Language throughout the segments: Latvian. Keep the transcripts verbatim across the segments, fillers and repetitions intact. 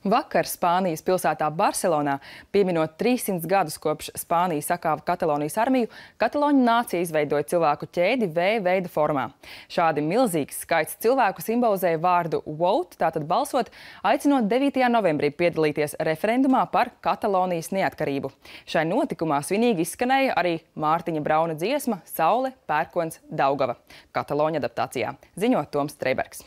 Vakar Spānijas pilsētā Barselonā, pieminot trīssimtus gadus kopš Spānija sakāva Katalonijas armiju, kataloņu nācija izveidoja cilvēku ķēdi V veida formā. Šādi milzīgs skaits cilvēku simbolizēja vārdu vote, tātad balsot, aicinot devītajā novembrī piedalīties referendumā par Katalonijas neatkarību. Šai notikumā svinīgi izskanēja arī Mārtiņa Brauna dziesma Saule, pērkons, Daugava, kataloņu adaptācijā. Ziņo Toms Streibergs.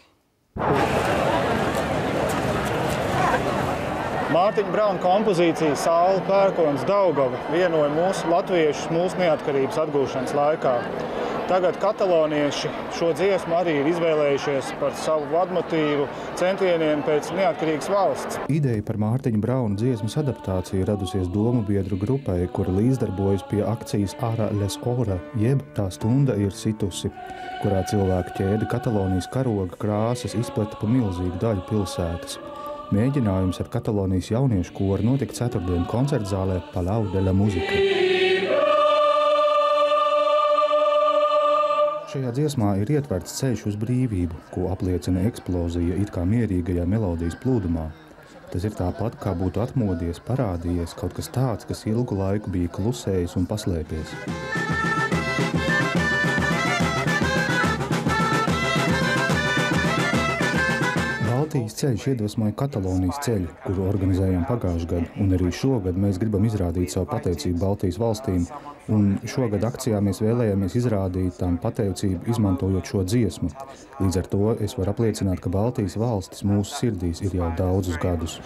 Mārtiņa Brauna kompozīcija Saule, pērkons, Daugava vienoja mūsu latviešus mūsu neatkarības atgūšanas laikā. Tagad katalonieši šo dziesmu arī ir izvēlējušies par savu vadmotīvu centieniem pēc neatkarīgas valsts. Ideja par Mārtiņa Brauna dziesmas adaptāciju radusies domu biedru grupai, kura līdzdarbojas pie akcijas Ara les Ora, jeb Tā stunda ir situsi, kurā cilvēku ķēde Katalonijas karoga krāsas izplata pa milzīgu daļu pilsētas. Mēģinājums ar Katalonijas jauniešu koru notika ceturtdien koncertzālē Palau de la Música. Šajā dziesmā ir ietverts ceļš uz brīvību, ko apliecina eksplozija it kā mierīgajā melodijas plūdumā. Tas ir tāpat, kā būtu atmodies, parādījies kaut kas tāds, kas ilgu laiku bija klusējis un paslēpies. Baltijas ceļš iedvesmoja Katalonijas ceļu, kuru organizējām pagājušajā gadu, un arī šogad mēs gribam izrādīt savu pateicību Baltijas valstīm, un šogad akcijā mēs vēlējāmies izrādīt tām pateicību, izmantojot šo dziesmu. Līdz ar to es varu apliecināt, ka Baltijas valstis mūsu sirdīs ir jau daudzus gadus.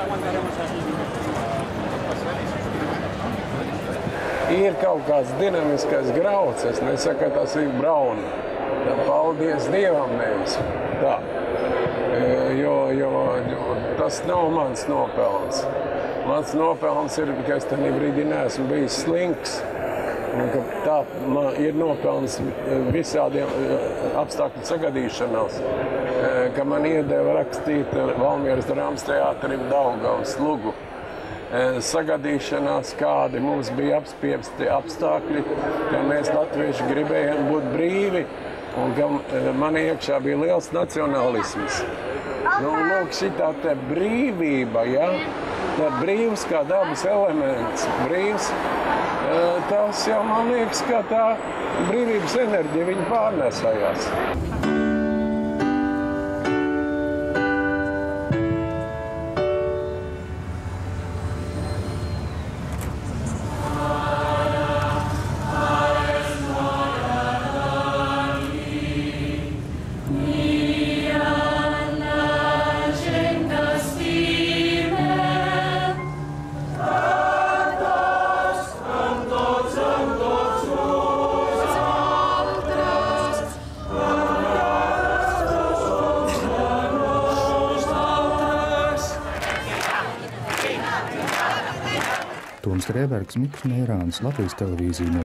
Ir kaut kāds dinamiskais grauds, es nesaku, ka tas ir Brauna. Paldies Dievam nevis. Tā. Jo, jo, jo tas nav mans nopelns. Mans nopelns ir, ka es tajā brīdī neesmu bijis slinks. Un ka tā man ir nopelns visādiem apstākļu sagadīšanās, ka man iedeva rakstīt Valmieras drāmas teātrim Daugavas lugu. Sagadīšanās, kādi mums bija apspiesti apstākļi, ka mēs latvieši gribējām būt brīvi, un ka man iekšā bija liels nacionālisms. Nu, lūk, šitā te brīvība, ja? Tā brīvs kā dabas elements, brīvs, tas jau man liekas, ka tā brīvības enerģija viņa pārnēsājās. Toms Streibergs, Mikls Mērāns, Latvijas televīzija.